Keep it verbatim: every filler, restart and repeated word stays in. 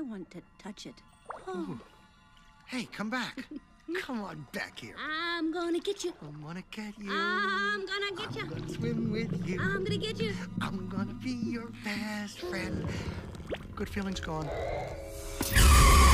want to touch it. Oh. Hey, come back. Come on back here. I'm gonna get you. I'm gonna get you. I'm gonna get you. I'm gonna swim with you. I'm gonna get you. I'm gonna be your best friend. Good feelings gone.